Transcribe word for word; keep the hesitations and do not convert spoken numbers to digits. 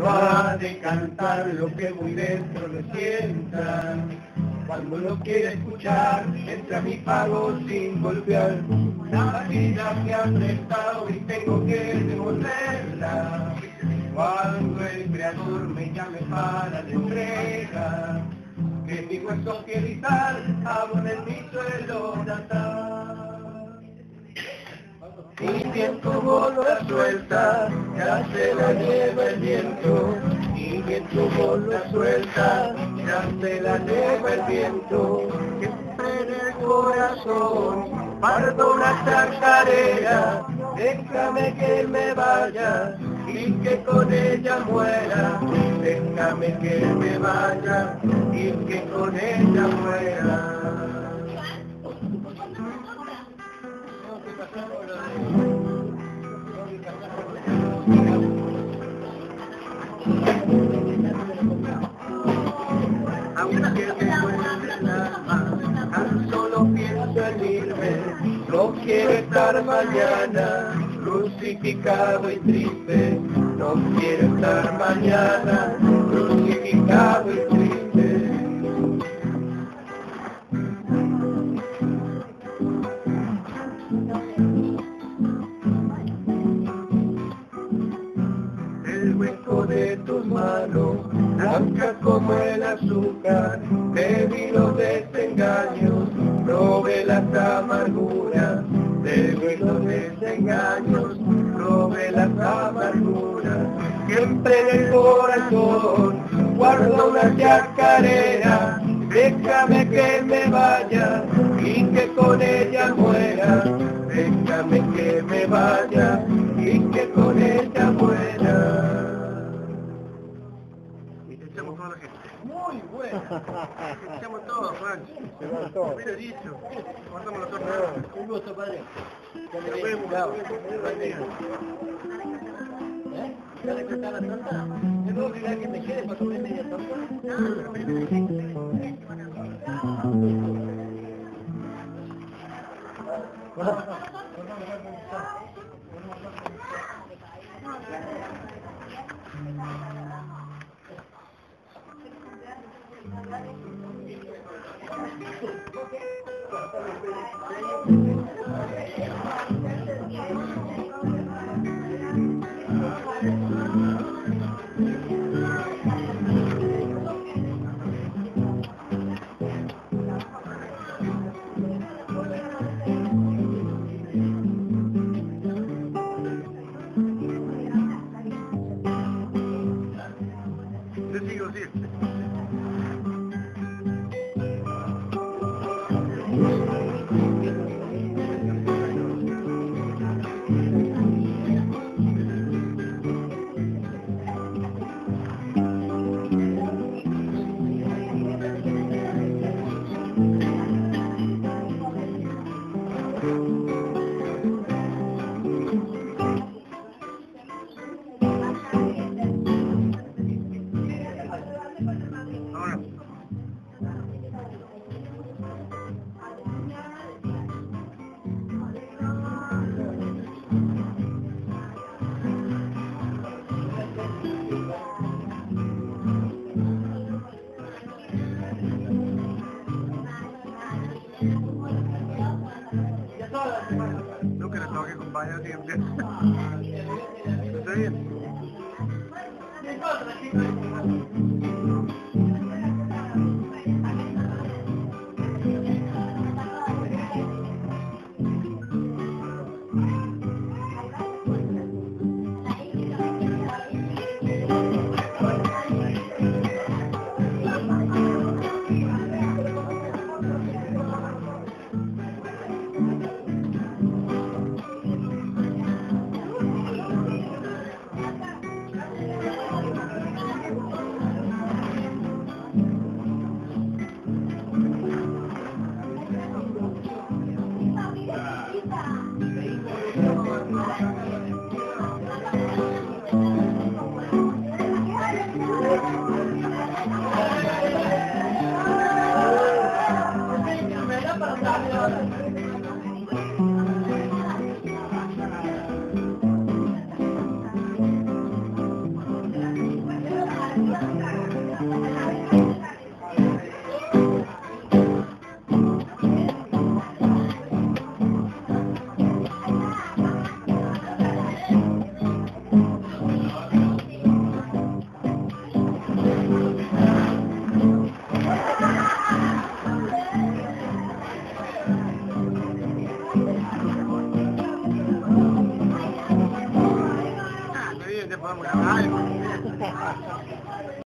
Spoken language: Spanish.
ha de cantar lo que muy dentro le sienta. Cuando lo quiere escuchar, entra mi pago sin golpear. La vida me ha prestado y tengo que devolverla. Cuando el creador me llame para la entrega, que mi hueso piedrital abone en mi suelo natal. Mi viento bola suelta, ya se la lleva el viento. Mi viento bola suelta, ya se la lleva el viento. Siempre en el corazón guardo una chacarera. Déjame que me vaya y que con ella muera. Déjame que me vaya y que con ella muera. Aunque me duele el alma, tan solo pienso en irme. No quiero estar mañana crucificado y triste. No quiero estar mañana crucificado y triste. El hueco de tus manos, blanca como el azúcar, te vi los desengaños, probé las amarguras, te vi los desengaños, probé las amarguras. Siempre en el corazón guardo una chacarera. Déjame que me vaya y que con ella muera. Déjame que me vaya y que con ella muera. Echamos toda la gente. Muy bueno. Echamos todo, Pancho. Lo hubiera dicho. Cortamos la torta. Un gusto, padre. Nos vemos. ¿Eh? ¿Ya le cortar la torta? ¿Te puedo pedir que me quede para comer media torta? Te sigo, sí. Nunca le tengo que acompañar siempre. ¿Está bien? Vamos,